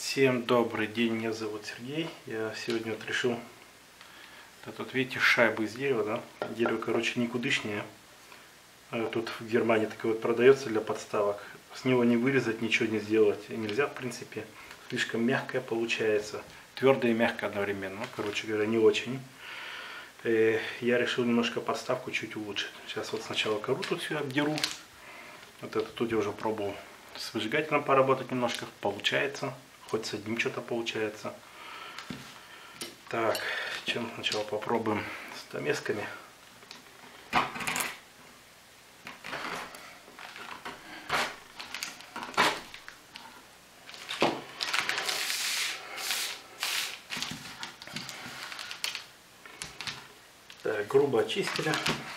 Всем добрый день, меня зовут Сергей. Я сегодня вот решил, тут видите шайбы из дерева, да? Дерево, короче, никудышнее. Тут в Германии такое вот продается для подставок. С него не вырезать, ничего не сделать нельзя, в принципе. Слишком мягкое получается. Твердое и мягкое одновременно. Короче говоря, не очень. Я решил немножко подставку чуть улучшить. Сейчас вот сначала кору тут все обдеру. Вот это тут я уже пробовал с выжигателем поработать немножко. Получается. Хоть с одним что-то получается. Так, чем сначала попробуем с домесками. Так, грубо очистили.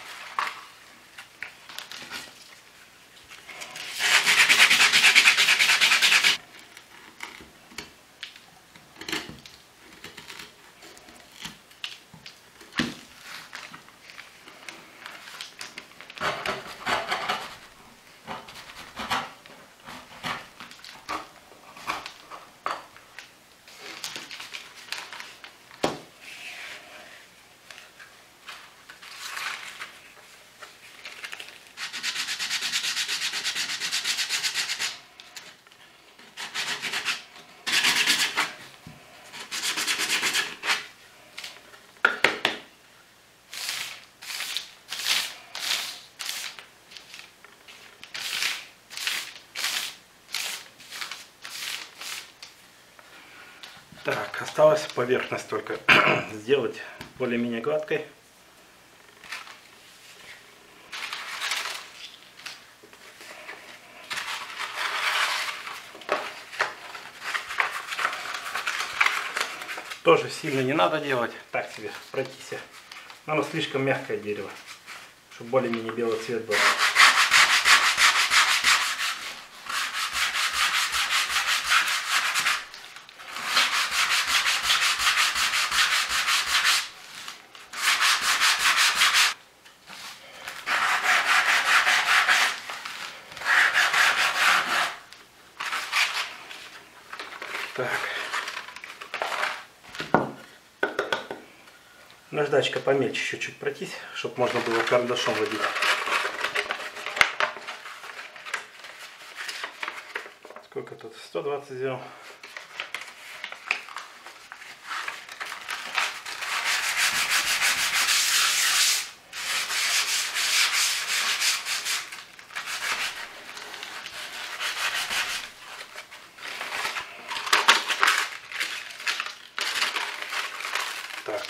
Так, осталось поверхность только сделать более-менее гладкой. Тоже сильно не надо делать, так себе пройтись. Оно слишком мягкое дерево, чтобы более-менее белый цвет был. Так. Наждачка помельче чуть-чуть пройтись, чтобы можно было карандашом водить. Сколько тут? 120 взял. Так.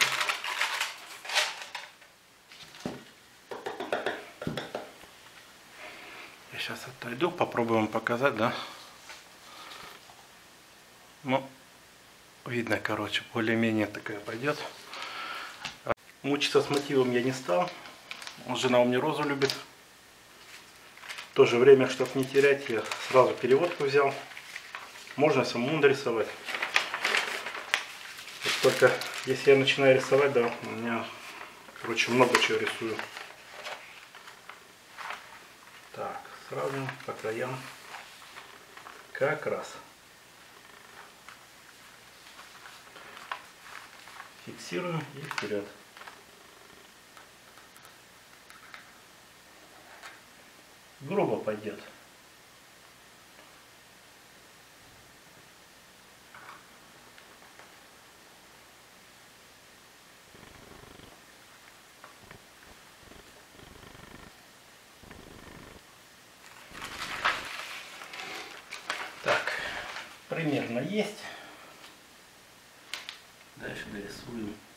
Я сейчас отойду, попробуем показать, да? Ну, видно, короче, более-менее такая пойдет. Мучиться с мотивом я не стал. Жена у меня розу любит. В то же время, чтобы не терять, я сразу переводку взял. Можно самому нарисовать. Вот только если я начинаю рисовать, да, у меня, короче, много чего рисую. Так, сразу по краям. Как раз. Фиксируем и вперед. Грубо пойдет. Так, примерно есть. Дальше дорисуем.